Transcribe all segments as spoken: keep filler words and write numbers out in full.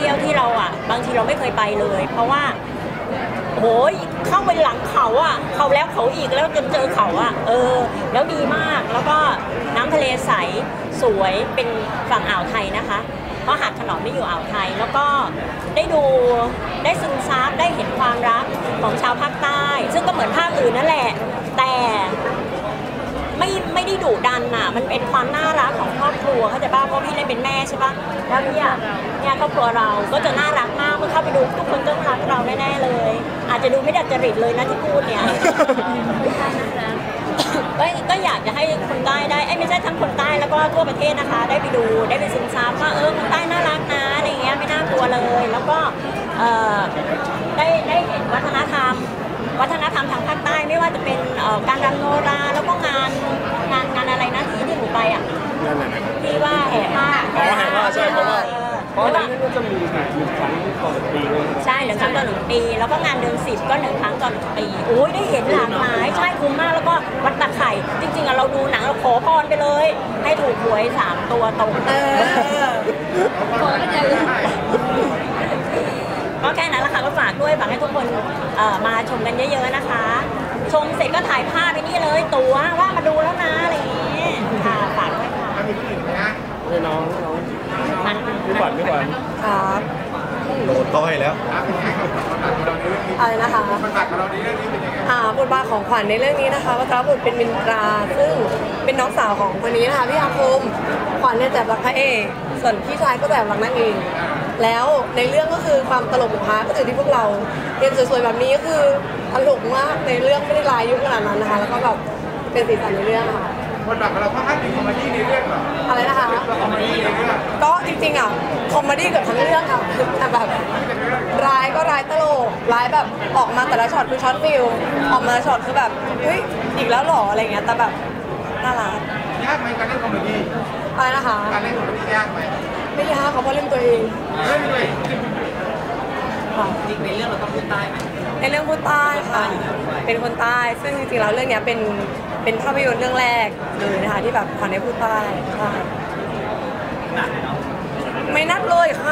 ที่ยวที่เราอ่ะบางทีเราไม่เคยไปเลย เพราะว่าโอ้ยเข้าไปหลังเขาอ่ะเขาแล้วเขาอีกแล้วจนเจอเขาอ่ะเออแล้วดีมากแล้วก็น้ำทะเลใสสวยเป็นฝั่งอ่าวไทยนะคะเพราะหาดขนอมไม่อยู่อ่าวไทยแล้วก็ได้ดูได้ซึมซับได้เห็นความรักของชาวภาคใต้ซึ่งก็เหมือนภาคอื่นนั่นแหละแต่ไม่ไม่ได้ดุดันน่ะมันเป็นความน่ารักของครอบครัวเขาจะบ้าเพราะพี่เล่นเป็นแม่ใช่ปะแล้วเนี่ยเนี่ยครอบครัวเราก็จะน่ารักมากเมื่อเข้าไปดูทุกคนต้องรักเราแน่ๆเลยอาจจะดูไม่ดัดจริตเลยนะที่พูดเนี่ยก็ก็อยากจะให้คนใต้ได้ไอ้ไม่ใช่ทั้งคนใต้แล้วก็ทั่วประเทศนะคะได้ไปดูได้ไปซึมซับว่าเออคนใต้น่ารักนะอะไรเงี้ยไม่น่ากลัวเลยแล้วก็เออได้ได้เห็นวัฒนธรรมวัฒนธรรมทางภาคใต้ไม่ว่าจะเป็นการรำโนราแล้วก็งานงานงานอะไรนะที่ที่หนูไปอ่ะที่ว่าแห่ผ้าอ๋อแห่ผ้าใช่เพราะว่าเพราะว่านี่จะมีหนึ่งครั้งต่อหนึ่งปีเลยใช่หนึ่งครั้งต่อหนึ่งปีแล้วก็งานเดือนสิบก็หนึ่งครั้งต่อหนึ่งปีโอ้ยได้เห็นหลากหลายใช่คุ้มมากแล้วก็วัดตะไคร่จริงๆอะเราดูหนังเราขอพรไปเลยให้ถูกหวยสามตัวตรงขอกันใหญ่เลยก็แค่นั้นแหละค่ะก็ฝากด้วยฝากให้ทุกคนมาชมกันเยอะๆนะคะชมเสร็จก็ถ่ายภาพไปนี่เลยตัวว่ามาดูแล้วนะอะไรอย่างนี้ค่ะฝากด้วยค่ะมีผู้หญิงไหมฮะไม่น้องน้องพี่ขวัญพี่ขวัญครับโหลดต้อยแล้วอะไรนะคะบทบาทของเราในเรื่องนี้เป็นยังไงอ่าบทบาทของขวัญในเรื่องนี้นะคะว่ารับบทเป็นมินตราซึ่งเป็นน้องสาวของคนนี้นะคะพี่อาคมขวัญเนี่ยแอบรักพระเอกส่วนพี่ชายก็แอบรักนางเอกแล้วในเรื่องก็คือความตลกของพาก็คือที่พวกเราเรียนสวยๆแบบนี้ก็คือตลกมากในเรื่องไม่ได้ลายยุคขนาดนั้นนะคะแล้วก็แบบเป็นสีสันในเรื่องค่ะบทบาทของเราค่อนข้างเป็นคอมเมดี้ในเรื่องเหรออะไรนะคะคอมเมดี้ในเรื่องก็จริงๆอ่ะคอมเมดี้เกือบทั้งเรื่องค่ะแต่แบบร้ายก็ร้ายตลกร้ายแบบออกมาแต่ละช็อตคือช็อตฟิลออกมาช็อตคือแบบเฮ้ยอีกแล้วหรออะไรเงี้ยแต่แบบน่ารักยากไหมการเล่นคอมเมดี้อะไรนะคะการเล่นคอมเมดี้ยากไหมไม่ยากเขาเพราะเล่นตัวเองเล่นเลยจริงในเรื่องเราต้องพูดใต้ไหมในเรื่องพูดใต้ค่ะเป็นคนใต้ซึ่งจริงๆแล้วเรื่องนี้เป็นเป็นภาพยนตร์เรื่องแรกเลยนะคะที่แบบขวัญได้พูดใต้ใช่ไม่นัดเลยค่ะ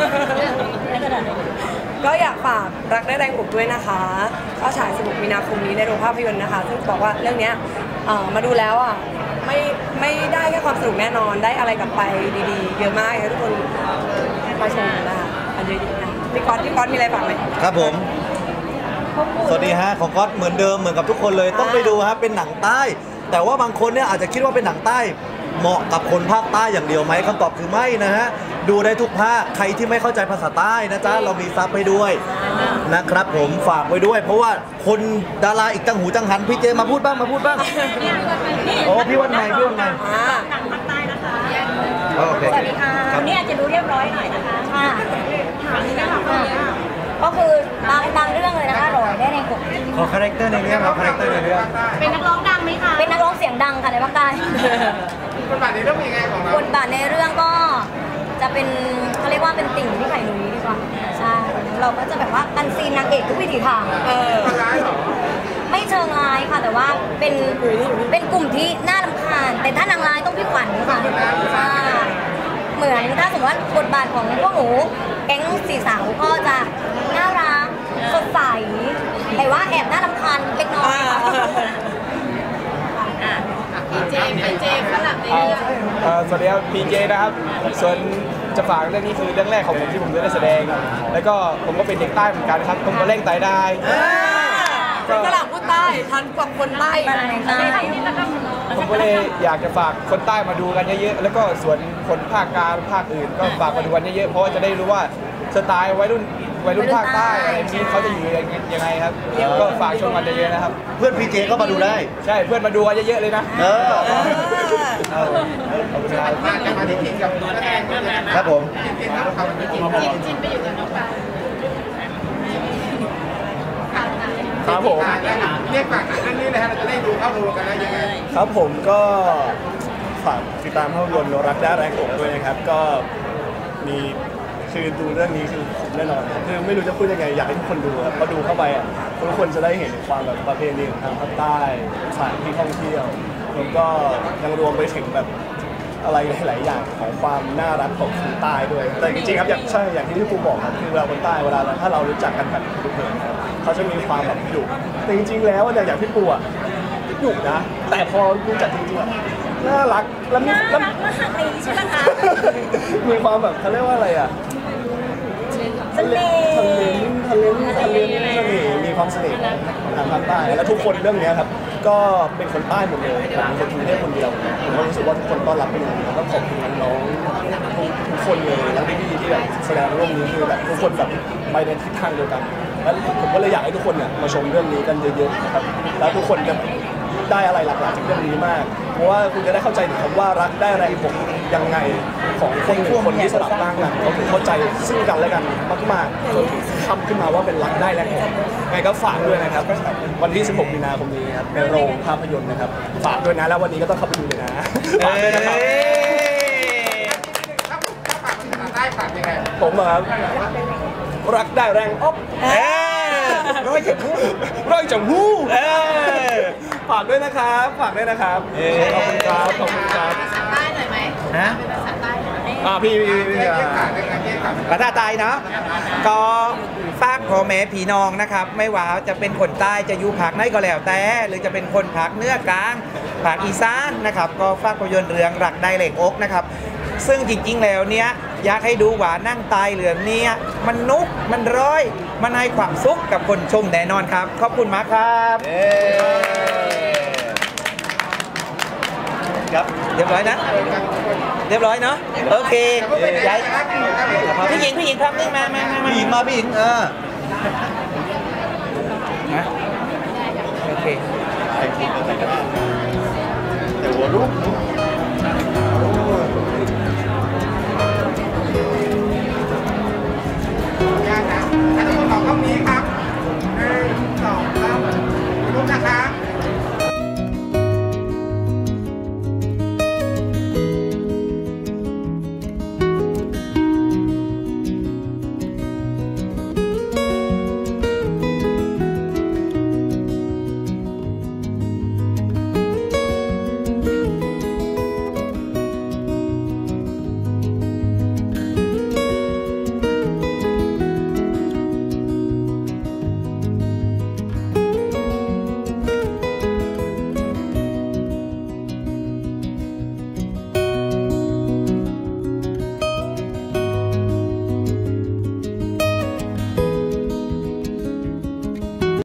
ก็อยากฝากรักได้แรงอกด้วยนะคะก็ฉายสิบหกมีนาคมนี้ในโรงภาพยนตร์นะคะซึ่งบอกว่าเรื่องนี้มาดูแล้วอ่ะไม่ไม่ได้แค่ความสนุกแน่นอนได้อะไรกลับไปดีๆเยอะมากให้ทุกคนมาชมนะคะอันนี้ดีนะพี่ก๊อตพี่ก๊อตมีอะไรฝากไหมครับผมสวัสดีฮะของก๊อตเหมือนเดิมเหมือนกับทุกคนเลยต้องไปดูฮะเป็นหนังใต้แต่ว่าบางคนเนี่ยอาจจะคิดว่าเป็นหนังใต้เหมาะกับคนภาคใต้อย่างเดียวไหมคำตอบคือไม่นะฮะดูได้ทุกภาคใครที่ไม่เข้าใจภาษาใต้นะจ๊ะเรามีซับให้ด้วยนะครับผมฝากไว้ด้วยเพราะว่าคนดาราอีกจังหูจังหันพี่เจมาพูดบ้างมาพูดบ้างโอ้พี่วันใหม่พี่วันใหม่หนังภาคใต้นะคะโอเคสวัสดีค่ะวันนี้อาจจะดูเรียบร้อยหน่อยนะคะค่ะก็คือบางบางเรื่องเลยนะคะหล่อได้ในกลุ่มขอคาแรคเตอร์ในเรื่องครับคาแรคเตอร์ในเรื่องเป็นนักร้องดังไหมคะเป็นนักร้องเสียงดังค่ะในภาคใต้บทบาทในเรื่องเป็นยังไงของเราบทบาทในเรื่องก็จะเป็นเขาเรียกว่าเป็นติ่งที่ไข่หนุ่ยดีกว่าใช่เราก็จะแบบว่ากันซีนนางเอกทุกวิถีทางเออไม่เชิงร้ายค่ะแต่ว่าเป็นเป็นกลุ่มที่น่ารำคาญแต่ถ้านางร้ายต้องพี่ขวัญค่ะใช่เหมือนถ้าสมมติว่าบทบาทของพวกหนูแก๊งสี่สาวก็จะน่ารักสดใสแต่ว่าแอบน่ารำคาญเล็กน้อยพีเจพีเจฝรั่งในเรื่องสวัสดีครับพีเจนะครับส่วนจะฝากเรื่องนี้คือเรื่องแรกของผมที่ผมได้แสดงแล้วก็ผมก็เป็นเด็กใต้เหมือนกันครับผมก็เล่งไตได้เป็นฝรั่งพูดใต้ทันกว่าคนใต้ผมก็เลยอยากจะฝากคนใต้มาดูกันเยอะๆแล้วก็ส่วนคนภาคกลางภาคอื่นก็ฝากมาดูกันเยอะๆเพราะว่าจะได้รู้ว่าสไตล์วัยรุ่นวัยรุ่นภาคใต้อะไรนี้เขาจะอยู่ยังไงครับก็ฝากชมกันเยอะๆนะครับเพื่อนพีเจก็มาดูได้ใช่เพื่อนมาดูกันเยอะๆเลยนะเออขอบคุณครับจะมาที่ทีมกับตัวแทนครับผมจินจินไปอยู่กับน้องปลาครับผมเรียกฝากเรื่องนี้เลยฮะเราจะได้ดูเข้าดูกันแล้วยังไงครับผมก็ฝากติดตามภาพยนตร์รักได้แรงอกด้วยนะครับก็มีคือดูเรื่องนี้คือคุ้มแน่นอนคือไม่รู้จะพูดยังไงอยากให้ทุกคนดูครับพอดูเข้าไปอ่ะทุกคนจะได้เห็นความแบบประเพณีของทางภาคใต้สถานที่ท่องเที่ยวแล้วก็ยังรวมไปถึงแบบอะไรหลายๆอย่างของความน่ารักของคนใต้ด้วยแต่จริงๆครับอย่างใช่อย่างที่พี่ปูบอกครับคือเวลาคนใต้เวลาถ้าเรารู้จักกันแบบเพื่อนๆครับเขาจะมีความแบบดุแต่จริงๆแล้วเนี่ยอย่างพี่ปูอ่ะดุนะแต่พอรู้จักจริงๆอ่ะน่ารักแล้วมีน่าแล้วรักมากเลยใช่ไหมคะมีความแบบเขาเรียกว่าอะไรอ่ะเสน่ห์ทะเลนทะเลนทะเลนเสน่ห์มีความเสน่ห์ของทางภาคใต้แล้วทุกคนเรื่องเนี้ยครับก็เป็นคนใต้หมดเลยผมเป็นคนกรุงเทพคนเดียวผมก็รู้สึกว่าทุกคนต้อนรับเป็นอย่างดีแล้วก็ขอบคุณน้องๆทุกคนเลยแล้วพี่ๆที่แบบแสดงเรื่องนี้คือแบบทุกคนแบบไปในทิศทางเดียวกันแล้วผมก็เลยอยากให้ทุกคนเนี่ยมาชมเรื่องนี้กันเยอะๆนะครับแล้วทุกคนจะได้อะไรหลากหลายจากเรื่องนี้มากเพราะว่าคุณจะได้เข้าใจถึงคำว่ารักได้แรงอกยังไงของคนหนึ่งคนที่สลับร่างกันเขาถึงเข้าใจซึ่งกันและกันมากๆจนถึงคำขึ้นมาว่าเป็นรักได้แรงอกไงก็ฝากด้วยนะครับวันที่สิบหกมีนาคมนี้ครับในโรงภาพยนตร์นะครับฝากด้วยนะแล้ววันนี้ก็ต้องเข้าไปดูเลยนะฝากด้วยนะครับถ้าถ้าฝากภาษาใต้ฝากยังไงผมอะครับรักได้แรงอกร้อยจังหู้ร้อยจังหู้ฝากด้วยนะครับฝากด้วยนะครับขอบคุณครับขอบคุณครับใต้หน่อยไหมฮะเป็นภาษาใต้หน่อยไหมอ่าพี่พี่พี่เรียกอ่าฝากยังไงเรียกฝากภาษาใต้เนาะก็ฝากพ่อแม่พี่น้องนะครับ ไม่ว่าจะเป็นคนใต้จะอยู่ภาคไหนก็แล้วแต่ หรือจะเป็นคนภาคเหนือกลางภาคอีสานนะครับ ก็ฝากภาพยนตร์เรื่องรักได้แหล่งอกนะครับ ซึ่งจริงๆแล้วเนี้ยอยากให้ดูว่านั่งตายเหลืองเนี้ยมันนุกมันร้อย มันให้ความสุขกับคนชมแน่นอนครับ ขอบคุณมากครับครับเรียบร้อยนะ เรียบร้อยเนาะโอเคย้ายพี่หญิงพี่หญิงครับนึงมามามามาพี่หญิงมาพี่หญิงเออนะโอเคแต่หัวรูป